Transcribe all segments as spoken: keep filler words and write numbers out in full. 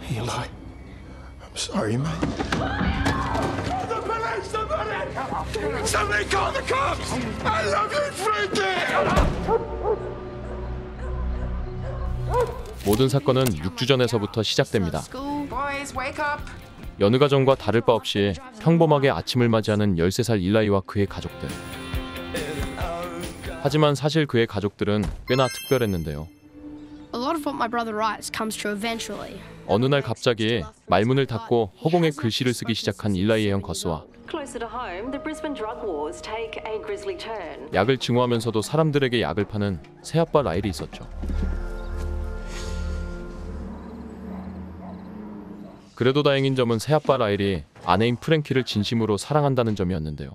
Eli, I'm sorry, mate. The police! Somebody! Somebody call the cops! I love you, Frankie! 모든 사건은 육 주 전에서부터 시작됩니다. Boys, wake up. 여느 가정과 다를 바 없이 평범하게 아침을 맞이하는 열세 살 일라이와 그의 가족들. 하지만 사실 그의 가족들은 꽤나 특별했는데요. A lot of what my brother writes comes true eventually. 어느 날 갑자기 말문을 닫고 허공에 글씨를 쓰기 시작한 일라이의 형 거스와 Closer to home, the Brisbane drug wars take a grisly turn. 약을 증오하면서도 사람들에게 약을 파는 새아빠 라일이 있었죠. 그래도 다행인 점은 새아빠 라일이 아내인 프랭키를 진심으로 사랑한다는 점이었는데요.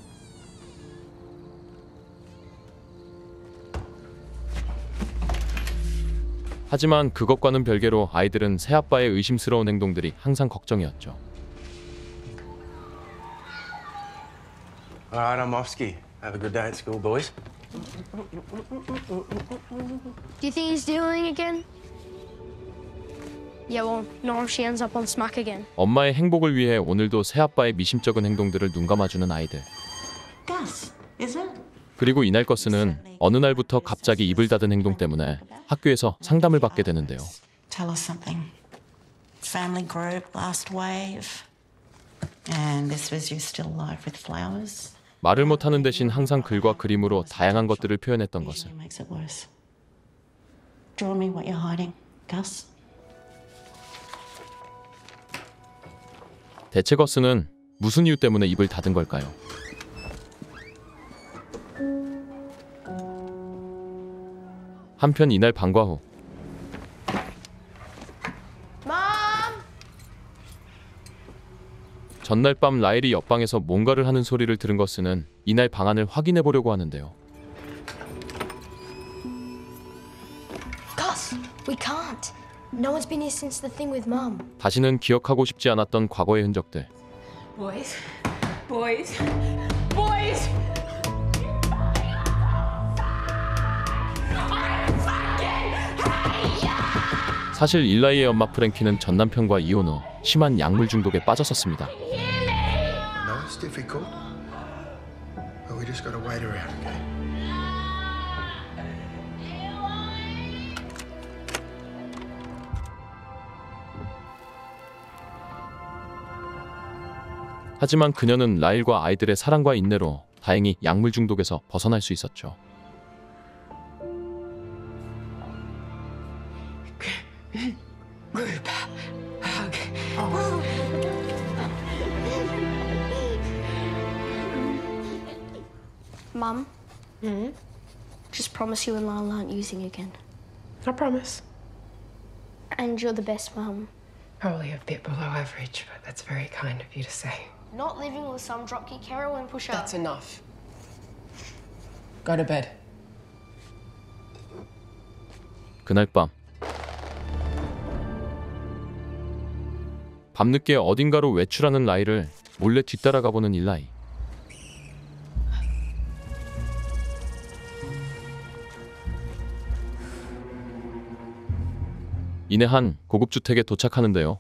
하지만 그것과는 별개로 아이들은 새아빠의 의심스러운 행동들이 항상 걱정이었죠. Alright, I'm off ski. Have a good day at school, boys. Do you think he's stealing again? Yeah, well, not if she ends up on smack again. 엄마의 행복을 위해 오늘도 새아빠의 미심쩍은 행동들을 눈감아주는 아이들. Gus, is it? 그리고 이날 거스는 어느 날부터 갑자기 입을 닫은 행동 때문에 학교에서 상담을 받게 되는데요. Tell us something. Family group, last wave. And this was you still alive with flowers. 말을 못하는 대신 항상 글과 그림으로 다양한 것들을 표현했던 것을. Usually makes it worse. Draw me what you're hiding, Gus. 대체 거스는 무슨 이유 때문에 입을 닫은 걸까요? 한편 이날 방과 후 전날 밤 라일이 옆방에서 뭔가를 하는 소리를 들은 거스는 이날 방안을 확인해 보려고 하는데요. Gus, we can't. No one's been here since the thing with Mum. 다시는 기억하고 싶지 않았던 과거의 흔적들. Boys, boys, boys. 사실 일라이의 엄마 프랭키는 전 남편과 이혼 후 심한 약물 중독에 빠졌었습니다. I know it's difficult, but we just gotta wait around, okay? 하지만 그녀는 라일과 아이들의 사랑과 인내로 다행히 약물 중독에서 벗어날 수 있었죠. Group hug. Mum? Hmm? Just promise you and Lyle aren't using again. I promise. And you're the best mum. Probably a bit below average, but that's very kind of you to say. Not living with some dropkick heroin pusher. That's enough. Go to bed. 그날 밤 밤늦게 어딘가로 외출하는 라일을 몰래 뒤따라가 보는 일라이. 이내 한 고급 주택에 도착하는데요.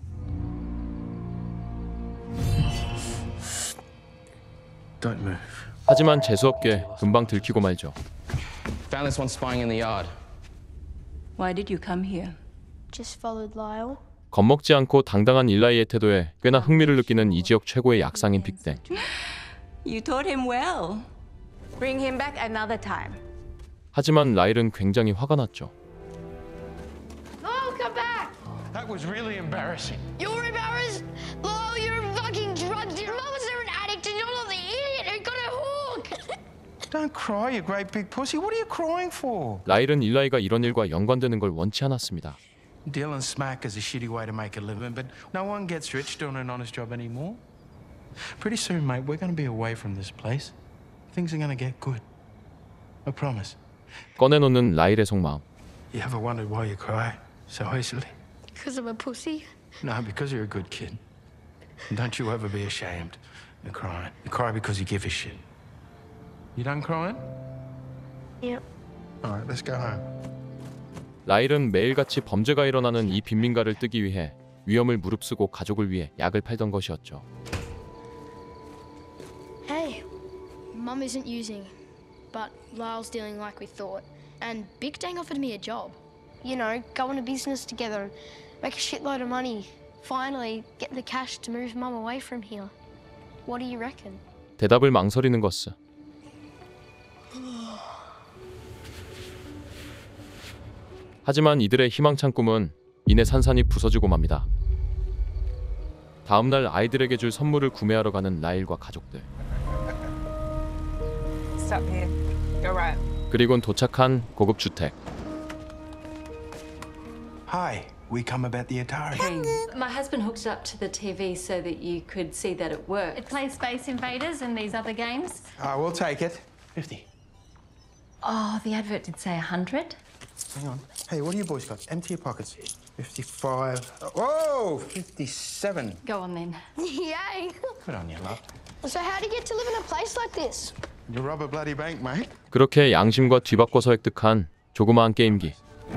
Don't move. 하지만 재수없게 금방 들키고 말죠. Found this one spying in the yard. Why did you come here? Just followed Lyle. 겁먹지 않고 당당한 일라이의 태도에 꽤나 흥미를 느끼는 이 지역 최고의 약상인 빅땡. You taught him well. Bring him back another time. 하지만 라일은 굉장히 화가 났죠. Lyle, come back! That was really embarrassing. You're embarrassed? Lyle, you're a fucking drug dealer. Mama's an addict and you're not the idiot who got a hook. Don't cry, you great big pussy. What are you crying for? 라일은 일라이가 이런 일과 연관되는 걸 원치 않았습니다. Dealing smack is a shitty way to make a living, but no one gets rich doing an honest job anymore. Pretty soon, mate, we're going to be away from this place. Things are going to get good. I promise. 꺼내놓는 라일의 속마음. You ever wondered why you cry so easily? Because I'm a pussy. No, because you're a good kid. And don't you ever be ashamed of crying. You cry because you give a shit. You done crying? Yep. All right, let's go home. 라일은 매일같이 범죄가 일어나는 이 빈민가를 뜨기 위해 위험을 무릅쓰고 가족을 위해 약을 팔던 것이었죠. Hey, Mum isn't using, but Lyle's dealing like we thought. And Big Dang offered me a job. You know, go into business together, make a shitload of money. Finally, get the cash to move Mum away from here. What do you reckon? 대답을 망설이는 것스. 하지만 이들의 희망찬 꿈은 이내 산산이 부서지고 맙니다. 다음날 아이들에게 줄 선물을 구매하러 가는 라일과 가족들. Stop here. Go right. 그리곤 도착한 고급 주택. Hi, we come about the Atari. My husband hooked it up to the T V so that you could see that it worked. It plays Space Invaders and these other games. I will take it. fifty. Oh, the advert did say one hundred. Hang on. Hey, what do you boys got? Empty your pockets. fifty-five. Whoa! fifty-seven. Go on then. Yay! Good on you, love. So how do you get to live in a place like this? You rob a bloody bank, mate. 그렇게 양심과 뒤바꿔서 획득한 조그마한 게임기.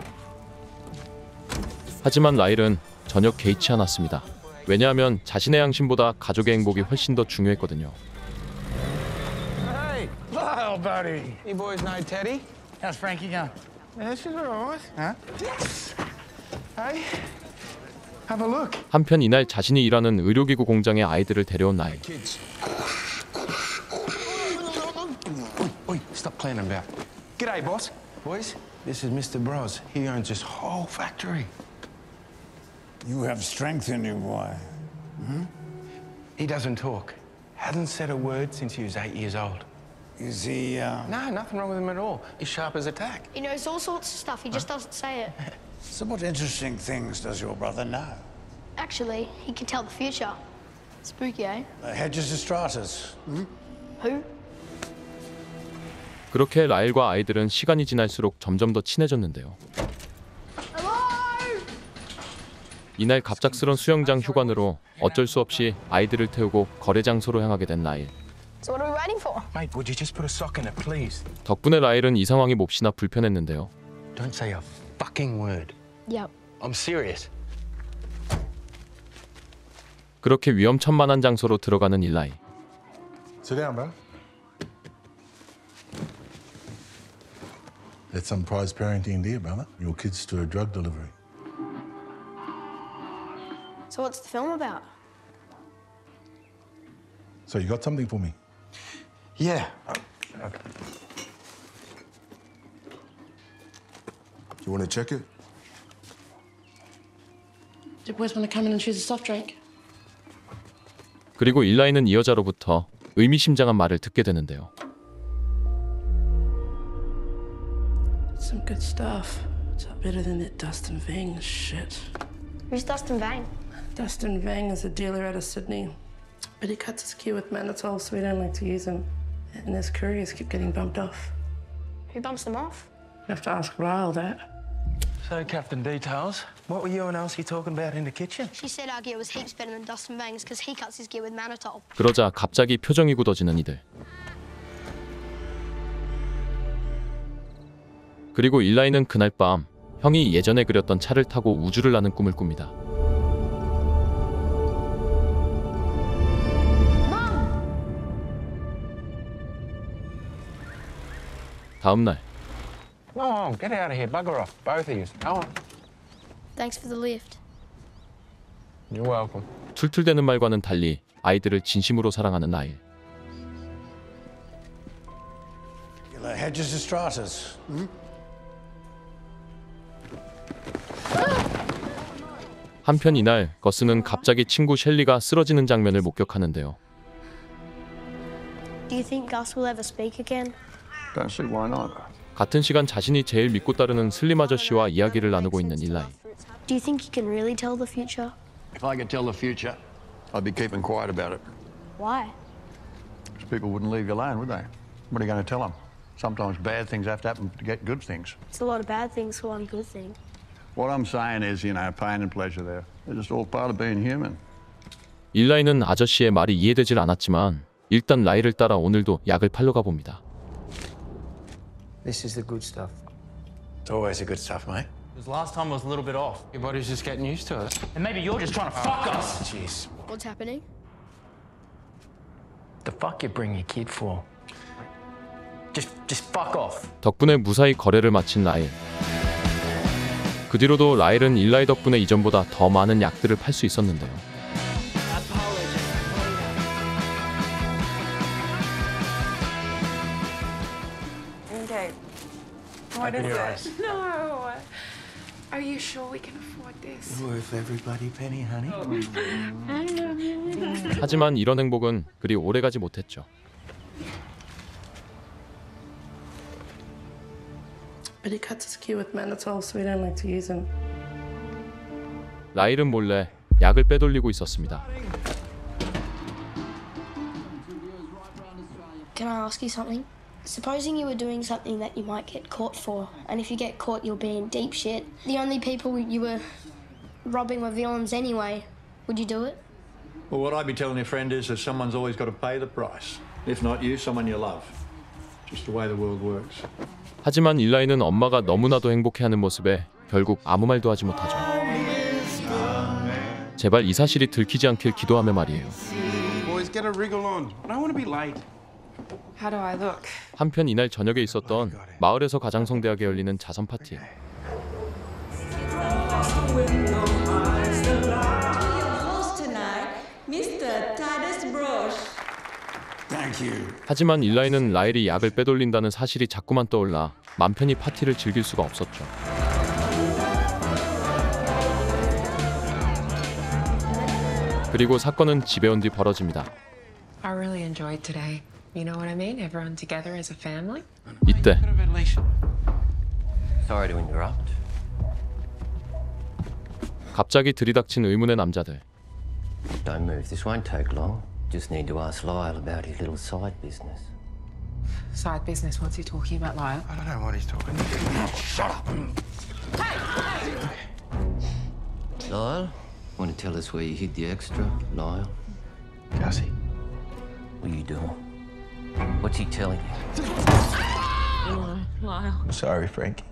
하지만 라일은 전혀 개의치 않았습니다. 왜냐하면 자신의 양심보다 가족의 행복이 훨씬 더 중요했거든요. Hey, Lyle, buddy. You boys know Teddy? How's Frankie going? Yeah, she's all right. Huh? Yes. Hey, have a look. 한편 이날 자신이 일하는 의료기구 공장에 아이들을 데려온 라일. Kids. Oi, stop playing about. G'day, boss. Boys, this is Mister Bros. He owns this whole factory. You have strength in you, boy. Hmm? He doesn't talk. Hasn't said a word since he was eight years old. Is he, uh... No, nothing wrong with him at all. He's sharp as a tack. He knows all sorts of stuff, he just doesn't say it. So what interesting things does your brother know? Actually, he can tell the future. Spooky, eh? The Hedges Estratas. Hmm? Who? 그렇게 라일과 아이들은 시간이 지날수록 점점 더 친해졌는데요. 이날 갑작스런 수영장 휴관으로 어쩔 수 없이 아이들을 태우고 거래 장소로 향하게 된 라일. So what are we waiting for? Mate, would you just put a sock in it, please? 덕분에 라일은 이 상황이 몹시나 불편했는데요. Don't say a fucking word. Yep. I'm serious. 그렇게 위험천만한 장소로 들어가는 일라이. Sit down, bro. That's some prize parenting there, brother. Your kids to a drug delivery. So what's the film about? So you got something for me? Yeah. You want to check it? Do boys want to come in and choose a soft drink? 그리고 일라이는 이 여자로부터 의미심장한 말을 듣게 되는데요. Some good stuff. It's not better than that Dustin Vang shit. Who's Dustin Vang? Dustin Vang is a dealer out of Sydney, but he cuts his gear with mannitol, so we don't like to use him. And his couriers keep getting bumped off. Who bumps them off? You have to ask Lyle that. So, Captain Details, what were you and Elsie talking about in the kitchen? She said our gear was heaps better than Dustin Vang's because he cuts his gear with mannitol. 그러자 갑자기 표정이 굳어지는 이들. 그리고 일라이는 그날 밤 형이 예전에 그렸던 차를 타고 우주를 나는 꿈을 꿉니다. 다음 날. Oh, get out of here. Bugger off. Both of you. Go on. Thanks for the lift. You're welcome. 툴툴대는 말과는 달리 아이들을 진심으로 사랑하는 라일. The Hedges Estratas. Hmm? 한편 이날 거스는 갑자기 친구 셸리가 쓰러지는 장면을 목격하는데요. Do you think Gus will ever speak again? Don't see why not. 같은 시간 자신이 제일 믿고 따르는 슬림 아저씨와 이야기를 나누고 있는 일라이. Do you think he can really tell the future? If I could tell the future, I'd be keeping quiet about it. Why? Because people wouldn't leave you alone, would they? What are you going to tell them? Sometimes bad things have to happen to get good things. It's a lot of bad things for one good thing. What I'm saying is, you know, pain and pleasure there. They're just all part of being human. 일라이는 아저씨의 말이 이해되질 않았지만 일단 라이를 따라 오늘도 약을 팔러 가봅니다. This is the good stuff. It's always the good stuff, mate. Because last time was a little bit off. Your body's just getting used to it. And maybe you're just trying to fuck us. Jeez. What's happening? The fuck you bring your kid for? Just, just fuck off. 덕분에 무사히 거래를 마친 라일. 그 뒤로도 라일은 일라이 덕분에 이전보다 더 많은 약들을 팔 수 있었는데요. Okay. What is it? No. Are you sure we can afford this? Worth every bloody penny, honey. I love you. 하지만 이런 행복은 그리 오래가지 못했죠. But he cuts his cue with mannitol, so we don't like to use him. 라일은 몰래 약을 빼돌리고 있었습니다. Can I ask you something? Supposing you were doing something that you might get caught for, and if you get caught, you'll be in deep shit. The only people you were robbing were villains anyway. Would you do it? Well, what I'd be telling your friend is that someone's always got to pay the price. If not you, someone you love. Just the way the world works. 하지만 일라이는 엄마가 너무나도 행복해하는 모습에 결국 아무 말도 하지 못하죠. 제발 이 사실이 들키지 않길 기도하며 말이에요. Boys, get a wriggle on. I don't want to be late. How do I look? 한편 이날 저녁에 있었던 마을에서 가장 성대하게 열리는 자선 파티. 하지만 일라이는 라일이 약을 빼돌린다는 사실이 자꾸만 떠올라 맘 편히 파티를 즐길 수가 없었죠. 그리고 사건은 집에 온 뒤 벌어집니다. I really enjoyed today. You know what I mean? Everyone together as a family. 이때 Sorry to interrupt. 갑자기 들이닥친 의문의 남자들. Don't move. This won't take long. Just need to ask Lyle about his little side business. Side business, what's he talking about, Lyle? I don't know what he's talking about. Shut up. Lyle, want to tell us where you hid the extra, Lyle? Gussie. What are you doing? What's he telling you? Lyle. Sorry, Frankie.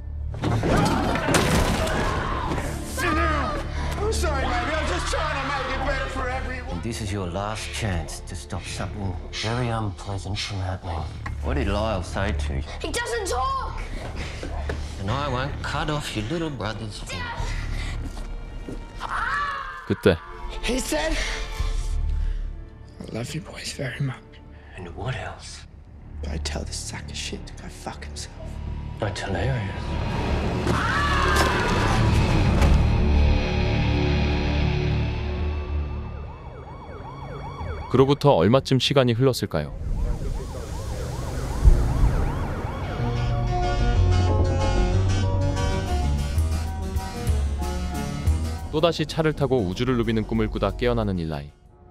I'm sorry, baby. I'm just trying to make it better for everyone. And this is your last chance to stop something very unpleasant from happening. What did Lyle say to you? He doesn't talk! And I won't cut off your little brother's finger. 그때 He said, I love you boys very much. And what else? Go tell this sack of shit to go fuck himself. That's hilarious. 그로부터 얼마쯤 시간이 흘렀을까요? 또다시 차를 타고 우주를 누비는 꿈을 꾸다 깨어나는 일라이.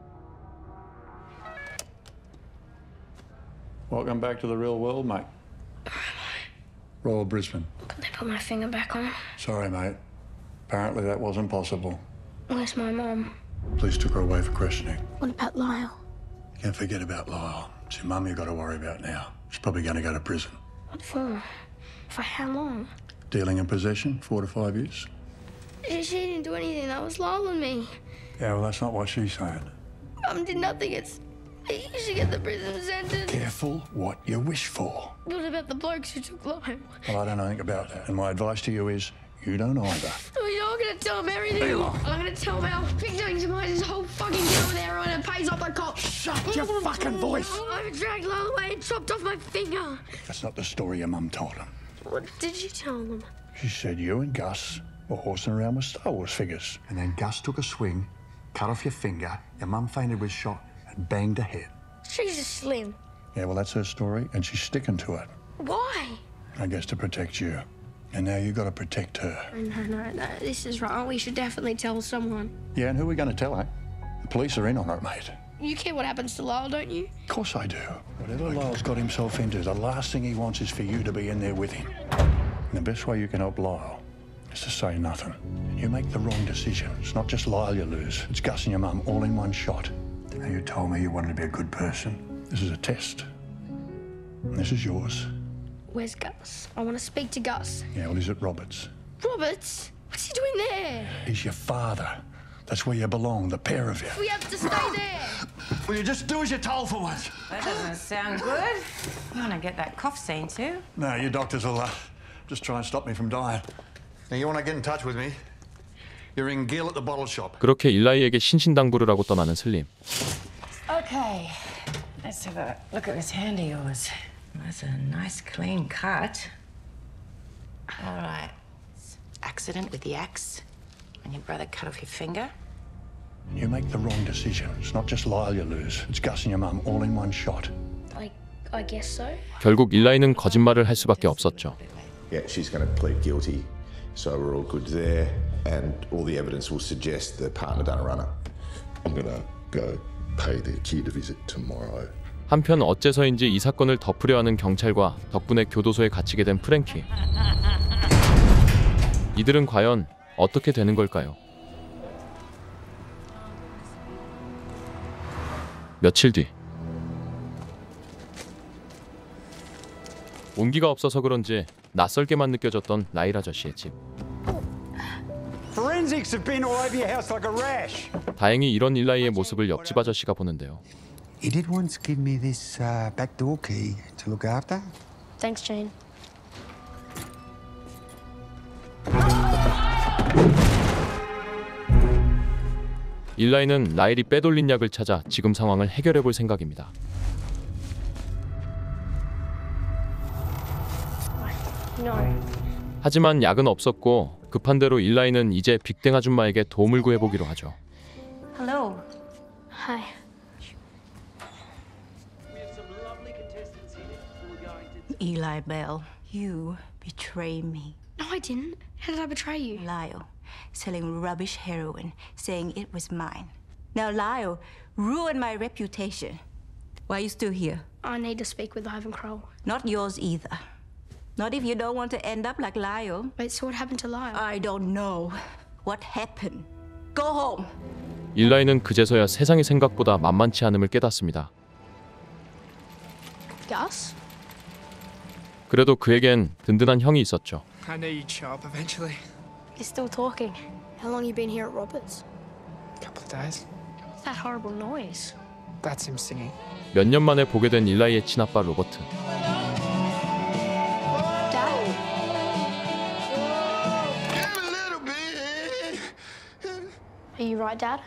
Welcome back to the real world, mate. Royal Brisbane. Could they put my finger back on? Sorry, mate. Apparently that wasn't possible. Where's my mum? Police took her away for questioning. What about Lyle? You can't forget about Lyle. It's your mum you've got to worry about now. She's probably going to go to prison. What for? For how long? Dealing in possession, four to five years. She didn't do anything. That was Lyle and me. Yeah, well, that's not what she's saying. Mum did nothing. It's... You should get the prison sentence. Careful what you wish for. What about the blokes who took Lyle? Well, I don't know anything about that. And my advice to you is, you don't either. Oh, you're not going to tell him everything. I'm going to tell him how big doing to his whole fucking deal with everyone and pays off the cops. Shut your fucking voice. I dragged Lyle away and chopped off my finger. That's not the story your mum told him. What did you tell them? She said you and Gus were horsing around with Star Wars figures. And then Gus took a swing, cut off your finger, your mum fainted with shock and banged her head. She's a slim. Yeah, well, that's her story, and she's sticking to it. Why? I guess to protect you. And now you've got to protect her. No, no, no, this is wrong. We should definitely tell someone. Yeah, and who are we going to tell, eh? The police are in on it, mate. You care what happens to Lyle, don't you? Of course I do. Whatever Lyle's got himself into, the last thing he wants is for you to be in there with him. And the best way you can help Lyle is to say nothing. You make the wrong decision. It's not just Lyle you lose. It's Gus and your mum all in one shot. Now you told me you wanted to be a good person. This is a test. And this is yours. Where's Gus? I want to speak to Gus. Yeah, well, he's at Roberts. Roberts? What's he doing there? He's your father. That's where you belong, the pair of you. We have to stay there. Will you just do as you're told for once? That doesn't sound good. You want to get that cough seen too? No, you doctors will uh, just try and stop me from dying. Now, you want to get in touch with me? You're in Gill at the bottle shop. 그렇게 일라이에게 신신당부를 하고 떠나는 슬림. Okay, let's have a look at this hand of yours. That's a nice clean cut. All right. Accident with the axe. And your brother cut off your finger. You make the wrong decision. It's not just Lyle you lose. It's Gus and your mum all in one shot. I, I guess so. 결국 일라이는 거짓말을 할 수밖에 없었죠. Yeah, she's going to plead guilty. So we're all good there. And all the evidence will suggest the partner done a runner. I'm going to go pay the kid a visit tomorrow. 한편 어째서인지 이 사건을 덮으려 하는 경찰과 덕분에 교도소에 갇히게 된 프랭키. 이들은 과연 어떻게 되는 걸까요? 며칠 뒤 온기가 없어서 그런지 낯설게만 느껴졌던 라일 아저씨의 집. Forensics have been all over your house like a rash. 다행히 이런 일라이의 모습을 옆집 아저씨가 보는데요. You did once give me this uh, back door key to look after. Thanks, Jane. 일라이는 라일이 빼돌린 약을 찾아 지금 상황을 해결해 볼 생각입니다. No. 하지만 약은 없었고 급한 대로 일라이는 이제 빅땡 아줌마에게 도움을 구해보기로 하죠. Hello. Hi. Eli Bell, you betrayed me. No, I didn't. How did I betray you? Lyle, selling rubbish heroin, saying it was mine. Now Lyle ruined my reputation. Why are you still here? I need to speak with Ivan Kroll. Not yours either. Not if you don't want to end up like Lyle. Wait, so what happened to Lyle? I don't know. What happened? Go home. 일라이는 그제서야 세상의 생각보다 만만치 않음을 깨닫습니다. Gus? 그래도 그에겐 든든한 형이 있었죠. I knew you'd show up eventually. You're still talking. How long you been here at Roberts? A couple of days. What's that horrible noise? That's him singing. 몇 년 만에 보게 된 일라이의 친아빠 로버트. Are you right, Dad?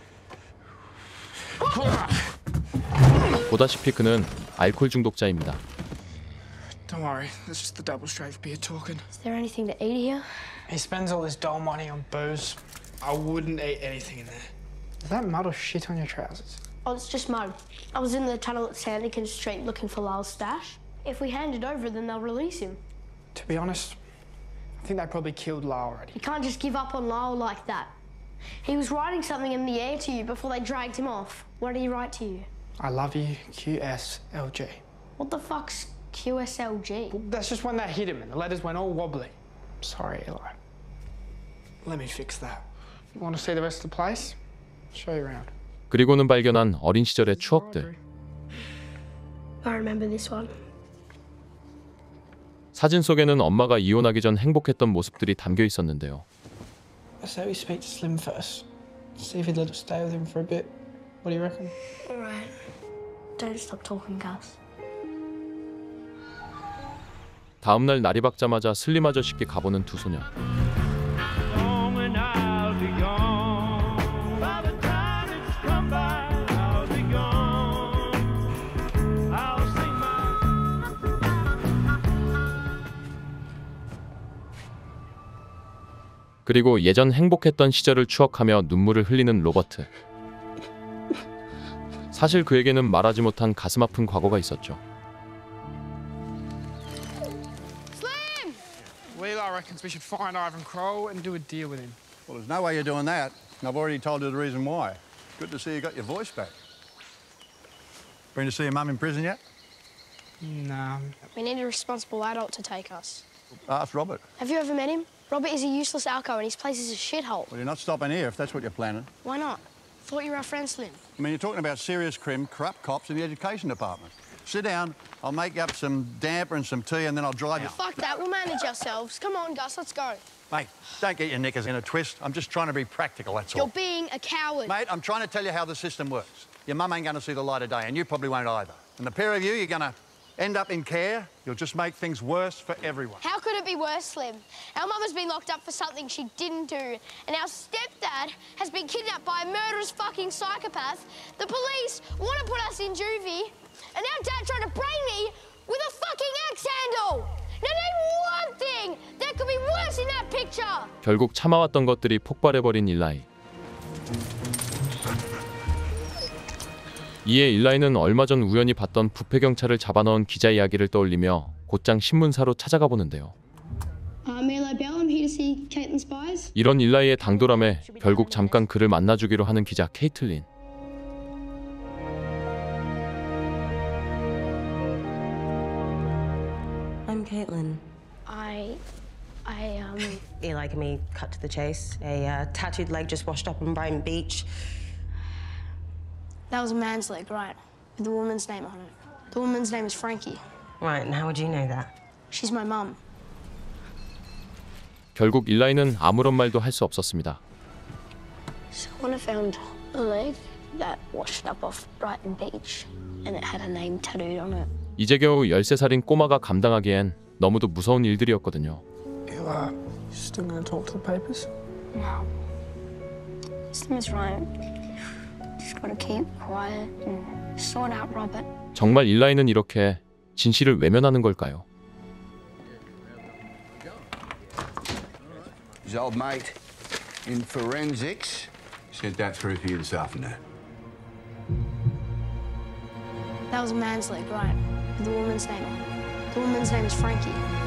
보다시피 그는 알코올 중독자입니다. Don't worry, that's just the double strength beer talking. Is there anything to eat here? He spends all his doll money on booze. I wouldn't eat anything in there. Is that mud or shit on your trousers? Oh, it's just mud. I was in the tunnel at Sandican Street looking for Lyle's stash. If we hand it over, then they'll release him. To be honest, I think they probably killed Lyle already. You can't just give up on Lyle like that. He was writing something in the air to you before they dragged him off. What did he write to you? I love you, Q S L G. What the fuck's Q S L G? Well, that's just when they hit him and the letters went all wobbly. Sorry, Eli. Let me fix that. You want to see the rest of the place? Show you around. 그리고는 발견한 어린 시절의 추억들. I remember this one. 사진 속에는 엄마가 이혼하기 전 행복했던 모습들이 담겨 있었는데요. I say we speak to Slim first. See if he'd let us stay with him for a bit. What do you reckon? All right. Don't stop talking, Gus. 다음 날 날이 밝자마자 슬림 아저씨께 가보는 두 소녀. 그리고 예전 행복했던 시절을 추억하며 눈물을 흘리는 로버트. 사실 그에게는 말하지 못한 가슴 아픈 과거가 있었죠. Slim! Well, I reckons we should find Ivan Kroll and do a deal with him. Well, there's no way you're doing that. And I've already told you the reason why. Good to see you got your voice back. Been to see your mum in prison yet? No. We need a responsible adult to take us. Ask Robert. Have you ever met him? Robert is a useless alco and his place is a shithole. Well, you're not stopping here if that's what you're planning. Why not? Thought you were our friend, Slim. I mean, you're talking about serious crim, corrupt cops in the education department. Sit down, I'll make you up some damper and some tea and then I'll drive you... Fuck that, we'll manage ourselves. Come on, Gus, let's go. Mate, don't get your knickers in a twist. I'm just trying to be practical, that's all. You're being a coward. Mate, I'm trying to tell you how the system works. Your mum ain't going to see the light of day, and you probably won't either. And the pair of you, you're going to end up in care. You'll just make things worse for everyone. How could it be worse, Slim? Our mum has been locked up for something she didn't do, and our stepdad has been kidnapped by a murderous fucking psychopath. The police want to put us in juvie, and our dad tried to brain me with a fucking axe handle. Now name one thing that could be worse in that picture. 결국 참아왔던 것들이 폭발해버린 일라이. 이에 일라이는 얼마 전 우연히 봤던 부패 경찰을 잡아넣은 기자 이야기를 떠올리며 곧장 신문사로 찾아가 보는데요. Uh, Milo Bell, I'm here to see Caitlin Spies. 이런 일라이의 당돌함에 결국 잠깐 그를 만나주기로 하는 기자 케이틀린. I'm Caitlin. I, I um. Eli, can we cut to the chase? A uh, tattooed leg just washed up on Brighton Beach. That was a man's leg, right? With the woman's name on it. The woman's name is Frankie. Right, and how would you know that? She's my mum. 결국 일라이는 아무런 말도 할 수 없었습니다. Someone had found a leg that washed up off Brighton Beach, and it had a name tattooed on it. 이제 겨우 열세 살인 꼬마가 감당하기엔 너무도 무서운 일들이었거든요. Ella, you still gonna talk to the papers? No. Slim is right. Just gotta keep quiet and sort out Robert. 정말 일라이는 이렇게 진실을 외면하는 걸까요? His old mate in forensics sent that through for you this afternoon. That was a man's leg, right? With the woman's name on it. The woman's name is Frankie.